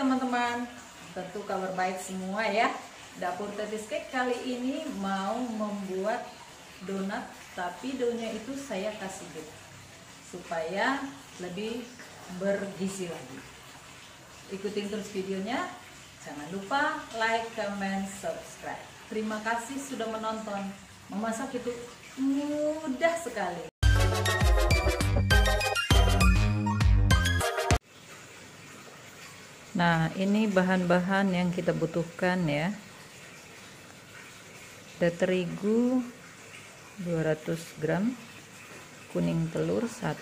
teman-teman, tentu kabar baik semua ya. Dapur Tetis Cake kali ini mau membuat donat, tapi doughnya itu saya kasih beat supaya lebih bergizi lagi. Ikutin terus videonya, jangan lupa like, comment, subscribe. Terima kasih sudah menonton. Memasak itu mudah sekali. Nah, ini bahan-bahan yang kita butuhkan ya. Ada terigu 200 gram, kuning telur 1,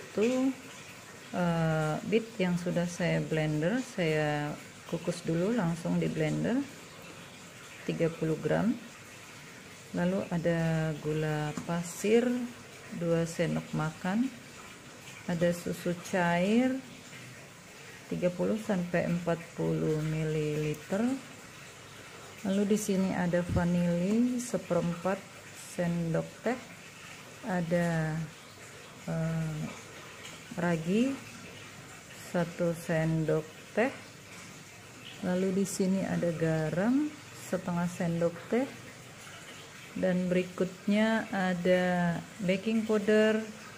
beet yang sudah saya blender, saya kukus dulu langsung di blender 30 gram. Lalu ada gula pasir 2 sendok makan, ada susu cair 30-40 ml. Lalu di sini ada vanili 1/4 sendok teh, ada ragi 1 sendok teh. Lalu di sini ada garam 1/2 sendok teh, dan berikutnya ada baking powder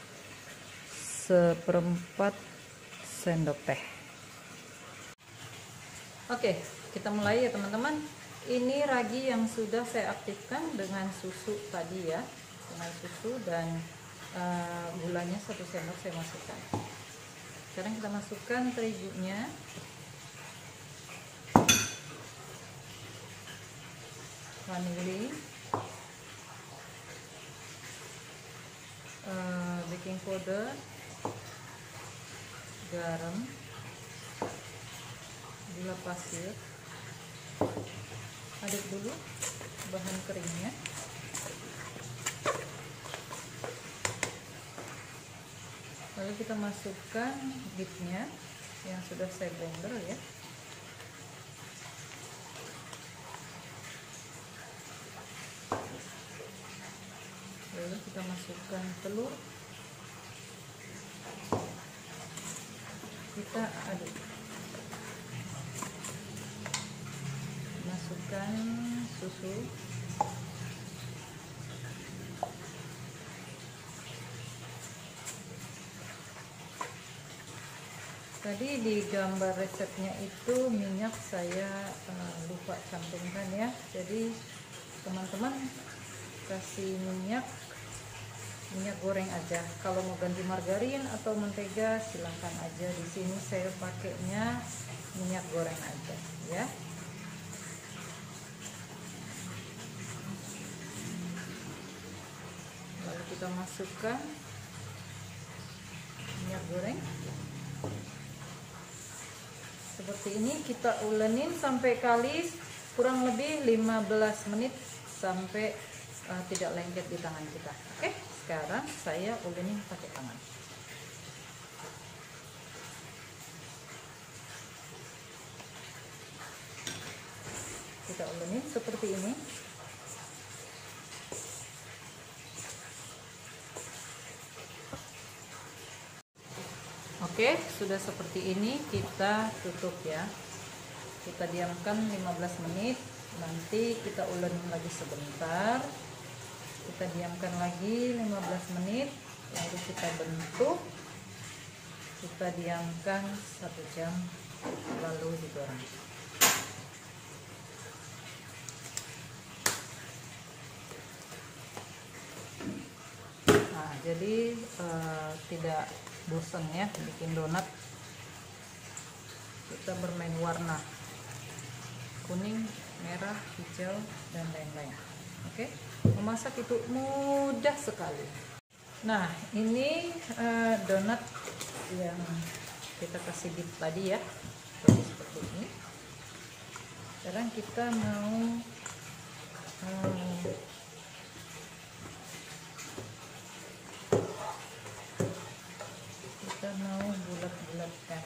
1/4 sendok teh. Oke, kita mulai ya teman-teman. Ini ragi yang sudah saya aktifkan dengan susu tadi ya, dengan susu dan gulanya 1 sendok saya masukkan. Sekarang kita masukkan terigunya, vanili, baking powder, garam, gula pasir. Aduk dulu bahan keringnya. Lalu kita masukkan beetnya yang sudah saya blender ya. Lalu kita masukkan telur, kita aduk. Masukkan susu, tadi di gambar resepnya itu minyak saya lupa cantumkan ya, jadi teman-teman kasih minyak goreng aja. Kalau mau ganti margarin atau mentega silahkan aja. Di sini saya pakainya minyak goreng aja ya. Lalu kita masukkan minyak goreng seperti ini. Kita ulenin sampai kalis kurang lebih 15 menit sampai tidak lengket di tangan kita. Oke, sekarang saya ulenin pakai tangan. Kita ulenin seperti ini. Oke, sudah seperti ini, kita tutup ya. Kita diamkan 15 menit. Nanti kita ulenin lagi sebentar. Kita diamkan lagi 15 menit. Lalu kita bentuk. Kita diamkan 1 jam. Lalu digoreng. Nah, jadi tidak bosan ya bikin donat. Kita bermain warna kuning, merah, hijau, dan lain-lain. Oke, memasak itu mudah sekali. Nah, ini donat yang kita kasih beet tadi ya, seperti ini. Sekarang kita mau bulat-bulatkan.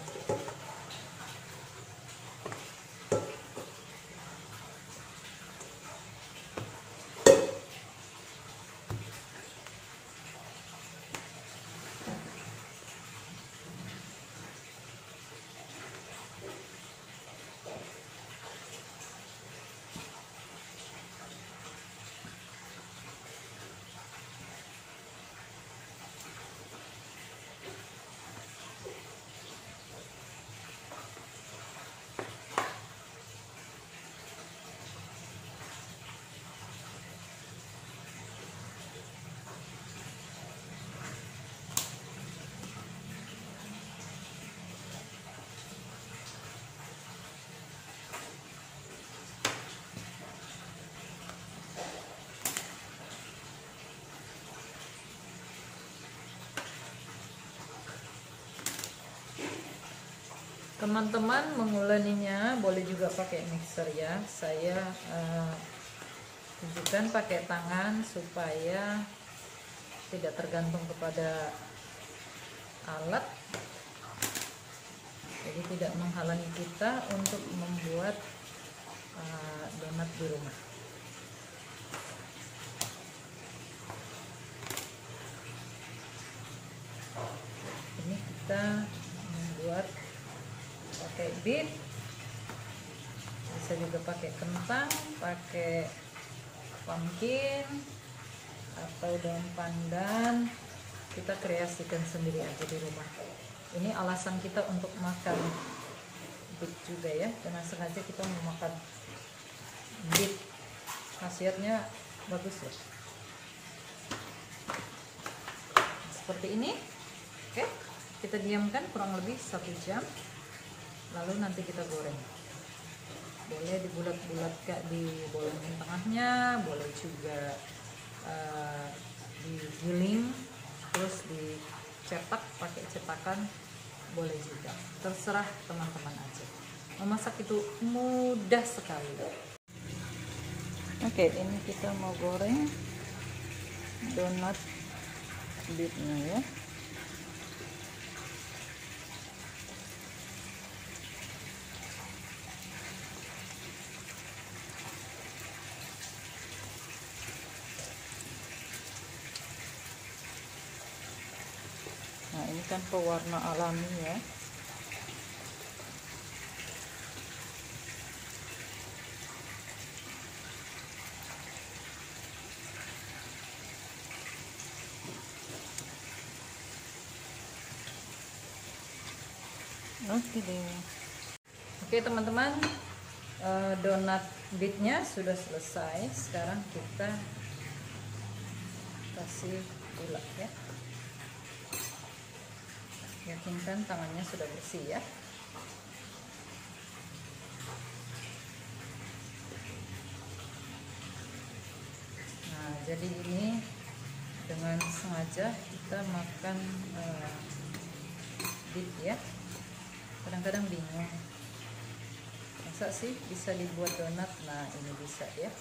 Teman-teman menguleninya boleh juga pakai mixer ya. Saya tunjukkan pakai tangan supaya tidak tergantung kepada alat, jadi tidak menghalangi kita untuk membuat donat di rumah. Ini kita membuat pakai bit, bisa juga pakai kentang, pakai pumpkin atau daun pandan. Kita kreasikan sendiri aja di rumah. Ini alasan kita untuk makan bit juga ya, karena sengaja kita mau makan bit, khasiatnya bagus ya. Seperti ini. Oke, kita diamkan kurang lebih 1 jam, lalu nanti kita goreng. Boleh dibulat-bulatkan di bolongan tengahnya, boleh juga digiling terus dicetak pakai cetakan, boleh juga, terserah teman-teman aja. Memasak itu mudah sekali. Oke, ini kita mau goreng donat bitnya ya. Nah, ini kan pewarna alami ya. Oke deh. Oke teman-teman, donat bitnya sudah selesai. Sekarang kita kasih gula ya. Yakinkan tangannya sudah bersih ya. Nah, jadi ini dengan sengaja kita makan bit ya. Kadang-kadang bingung, masa sih bisa dibuat donat? Nah, ini bisa ya.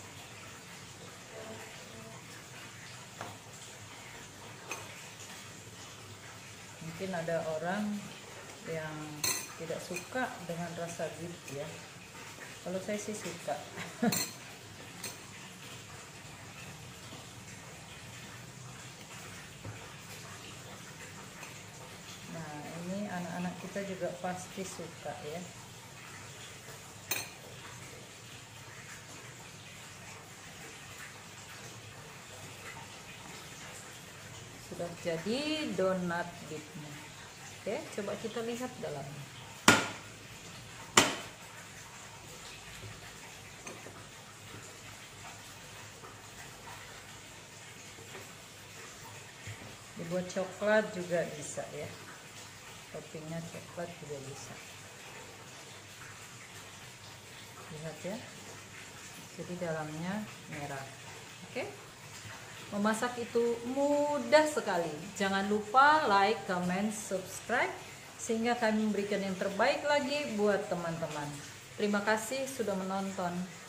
Mungkin ada orang yang tidak suka dengan rasa bit ya. Kalau saya sih suka. Nah, ini anak-anak kita juga pasti suka ya. Sudah jadi donat bitnya. Oke, coba kita lihat dalamnya. Dibuat coklat juga bisa ya, toppingnya coklat juga bisa. Lihat ya, jadi dalamnya merah. Oke, memasak itu mudah sekali. Jangan lupa like, comment, subscribe, sehingga kami memberikan yang terbaik lagi buat teman-teman. Terima kasih sudah menonton.